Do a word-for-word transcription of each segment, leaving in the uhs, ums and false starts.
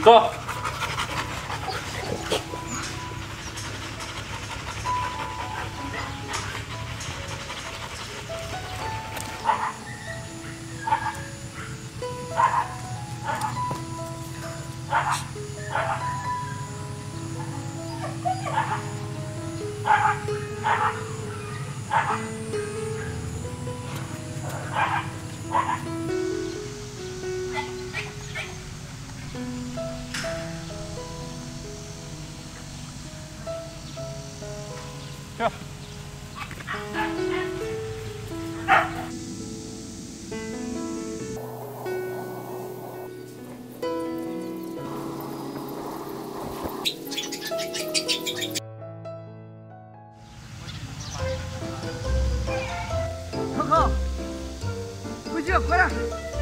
走。去。 康康，回去，快点！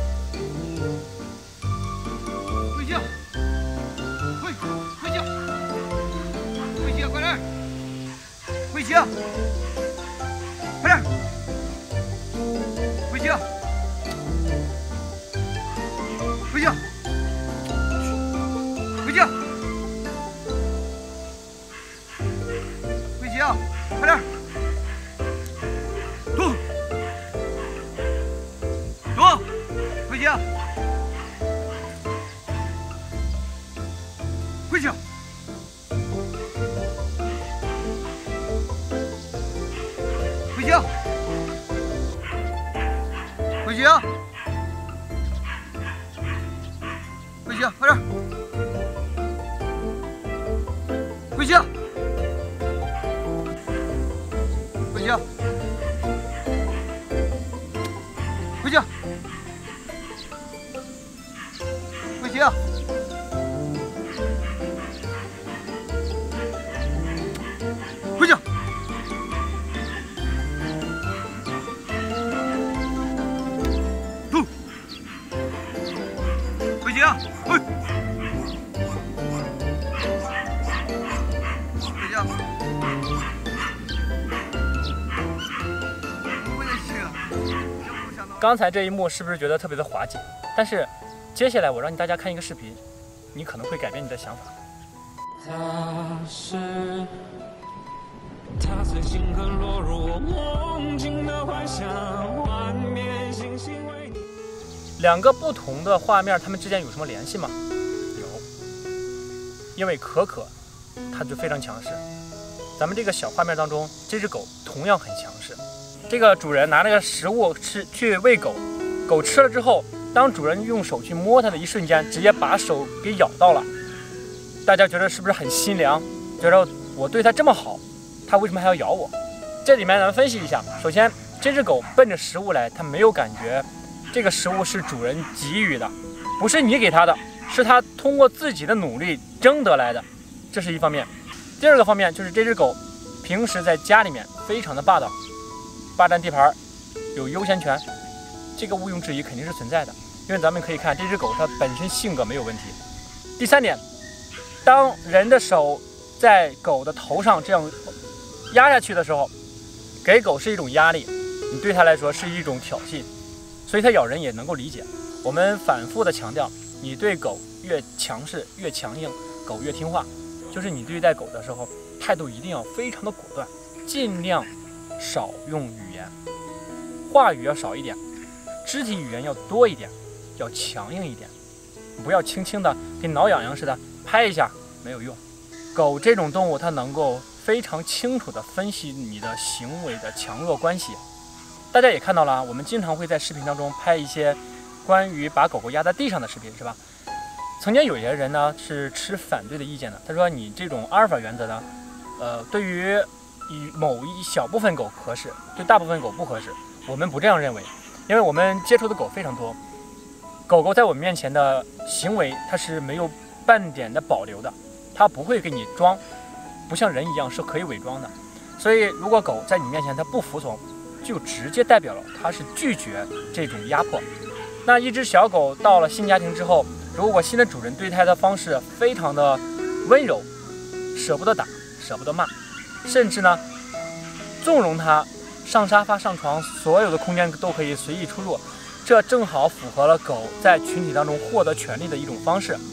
回去，回回去，回去，快点！回去，快点！回去，回去，回去，回去啊！快点！走，走，回去，回去。回去，回去，回去，快点，回去，回去，回去，回去，回去。回去啊！回，回去啊！我也是。 刚才这一幕是不是觉得特别的滑稽？但是接下来我让大家看一个视频，你可能会改变你的想法。 他是，他随星河落入我梦境的幻想，幻灭星星为你。 两个不同的画面，它们之间有什么联系吗？有，因为可可，它就非常强势。咱们这个小画面当中，这只狗同样很强势。这个主人拿那个食物吃去喂狗，狗吃了之后，当主人用手去摸它的一瞬间，直接把手给咬到了。大家觉得是不是很心凉？觉得我对它这么好，它为什么还要咬我？这里面咱们分析一下。首先，这只狗奔着食物来，它没有感觉这个食物是主人给予的，不是你给它的，是它通过自己的努力争得来的，这是一方面。第二个方面就是这只狗平时在家里面非常的霸道，霸占地盘，有优先权，这个毋庸置疑肯定是存在的。因为咱们可以看这只狗它本身性格没有问题。第三点，当人的手在狗的头上这样压下去的时候，给狗是一种压力，你对它来说是一种挑衅，所以它咬人也能够理解。我们反复的强调，你对狗越强势越强硬，狗越听话。就是你对待狗的时候，态度一定要非常的果断，尽量少用语言，话语要少一点，肢体语言要多一点，要强硬一点，不要轻轻的跟挠痒痒似的拍一下，没有用。狗这种动物，它能够非常清楚地分析你的行为的强弱关系。大家也看到了，我们经常会在视频当中拍一些关于把狗狗压在地上的视频，是吧？曾经有些人呢是持反对的意见的，他说你这种阿尔法原则呢，呃，对于以某一小部分狗合适，对大部分狗不合适。我们不这样认为，因为我们接触的狗非常多，狗狗在我们面前的行为它是没有半点的保留的，它不会给你装，不像人一样是可以伪装的。所以如果狗在你面前它不服从，就直接代表了它是拒绝这种压迫。那一只小狗到了新家庭之后，如果新的主人对它的方式非常的温柔，舍不得打，舍不得骂，甚至呢纵容它上沙发上床，所有的空间都可以随意出入，这正好符合了狗在群体当中获得权利的一种方式。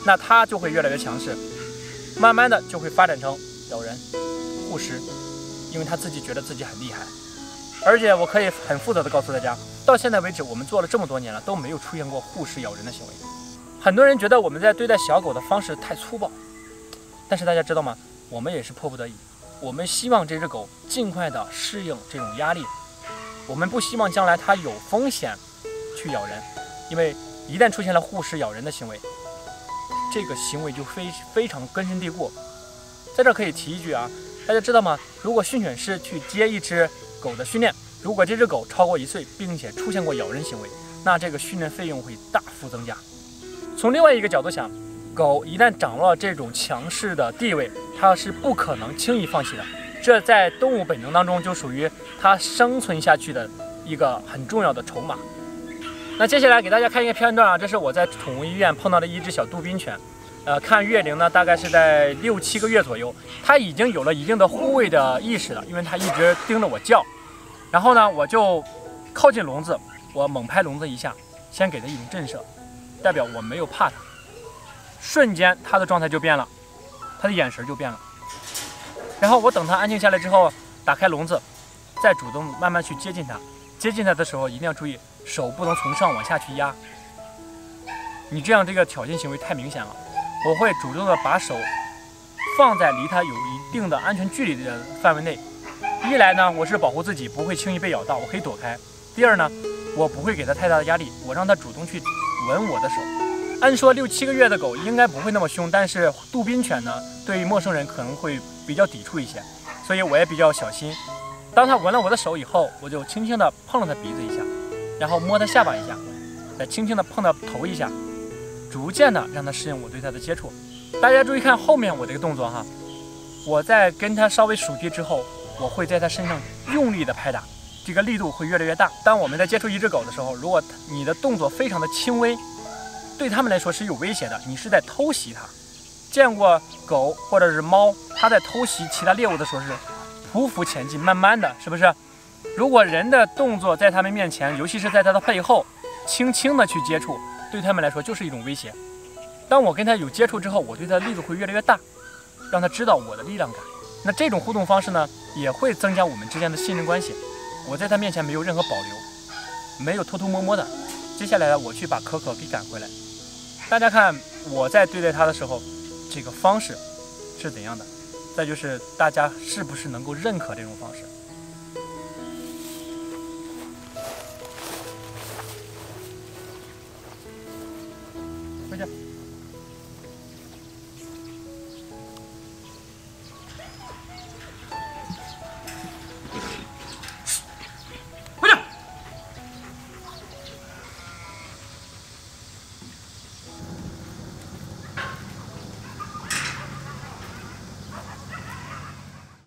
那它就会越来越强势，慢慢的就会发展成咬人、护食，因为它自己觉得自己很厉害。而且我可以很负责的告诉大家，到现在为止，我们做了这么多年了，都没有出现过护食咬人的行为。很多人觉得我们在对待小狗的方式太粗暴，但是大家知道吗？我们也是迫不得已，我们希望这只狗尽快的适应这种压力，我们不希望将来它有风险去咬人，因为一旦出现了护食咬人的行为，这个行为就非非常根深蒂固。在这可以提一句啊，大家知道吗？如果训犬师去接一只狗的训练，如果这只狗超过一岁，并且出现过咬人行为，那这个训练费用会大幅增加。从另外一个角度想，狗一旦掌握了这种强势的地位，它是不可能轻易放弃的。这在动物本能当中就属于它生存下去的一个很重要的筹码。那接下来给大家看一个片段啊，这是我在宠物医院碰到的一只小杜宾犬，呃，看月龄呢大概是在六七个月左右，它已经有了一定的护卫的意识了，因为它一直盯着我叫。然后呢，我就靠近笼子，我猛拍笼子一下，先给它一种震慑，代表我没有怕它。瞬间它的状态就变了，它的眼神就变了。然后我等它安静下来之后，打开笼子，再主动慢慢去接近它。接近它的时候一定要注意，手不能从上往下去压，你这样这个挑衅行为太明显了。我会主动的把手放在离它有一定的安全距离的范围内。一来呢，我是保护自己不会轻易被咬到，我可以躲开；第二呢，我不会给它太大的压力，我让它主动去闻我的手。按说六七个月的狗应该不会那么凶，但是杜宾犬呢，对于陌生人可能会比较抵触一些，所以我也比较小心。当它闻了我的手以后，我就轻轻地碰了它鼻子一下，然后摸它下巴一下，再轻轻地碰它头一下，逐渐的让它适应我对它的接触。大家注意看后面我这个动作哈，我在跟它稍微熟悉之后，我会在它身上用力的拍打，这个力度会越来越大。当我们在接触一只狗的时候，如果你的动作非常的轻微，对他们来说是有威胁的，你是在偷袭它。见过狗或者是猫，它在偷袭其他猎物的时候是匍匐前进，慢慢的，是不是？如果人的动作在他们面前，尤其是在它的背后，轻轻的去接触，对他们来说就是一种威胁。当我跟它有接触之后，我对它的力度会越来越大，让它知道我的力量感。那这种互动方式呢，也会增加我们之间的信任关系。我在它面前没有任何保留，没有偷偷摸摸的。接下来呢，我去把可可给赶回来。大家看我在对待它的时候，这个方式是怎样的？再就是大家是不是能够认可这种方式？回去。